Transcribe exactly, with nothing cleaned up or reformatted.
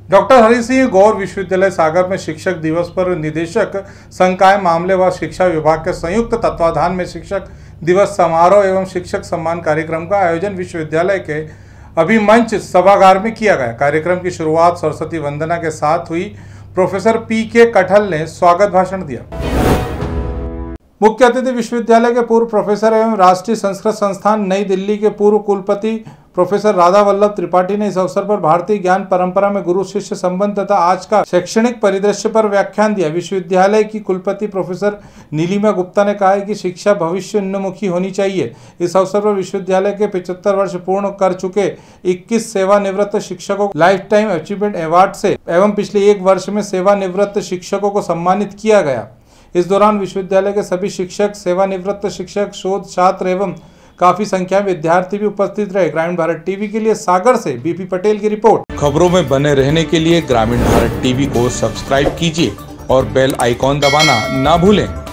Doctor Hari Singh गौर विश्वविद्यालय सागर में शिक्षक दिवस पर निदेशक संकाय मामले व शिक्षा विभाग के संयुक्त तत्वाधान में शिक्षक दिवस समारोह एवं शिक्षक सम्मान कार्यक्रम का आयोजन विश्वविद्यालय के अभिमंच सभागार में किया गया। कार्यक्रम की शुरुआत सरस्वती वंदना के साथ हुई। प्रोफेसर पी के कठल ने स्वागत भाषण दिया। मुख्य अतिथि विश्वविद्यालय के पूर्व प्रोफेसर एवं राष्ट्रीय संस्कृत संस्थान नई दिल्ली के पूर्व कुलपति प्रोफेसर राधा वल्लभ त्रिपाठी ने इस अवसर पर भारतीय ज्ञान परंपरा में गुरु शिष्य संबंध तथा आज का शैक्षणिक परिदृश्य पर व्याख्यान दिया। विश्वविद्यालय की कुलपति प्रोफेसर नीलिमा गुप्ता ने कहा है कि शिक्षा भविष्य उन्मुखी होनी चाहिए। इस अवसर पर विश्वविद्यालय के पचहत्तर वर्ष पूर्ण कर चुके इक्कीस सेवानिवृत्त शिक्षकों को लाइफ टाइम अचीवमेंट अवार्ड से एवं पिछले एक वर्ष में सेवानिवृत्त शिक्षकों को सम्मानित किया गया। इस दौरान विश्वविद्यालय के सभी शिक्षक, सेवानिवृत्त शिक्षक, शोध छात्र एवं काफी संख्या में विद्यार्थी भी उपस्थित रहे। ग्रामीण भारत टीवी के लिए सागर से बीपी पटेल की रिपोर्ट। खबरों में बने रहने के लिए ग्रामीण भारत टीवी को सब्सक्राइब कीजिए और बेल आइकॉन दबाना ना भूलें।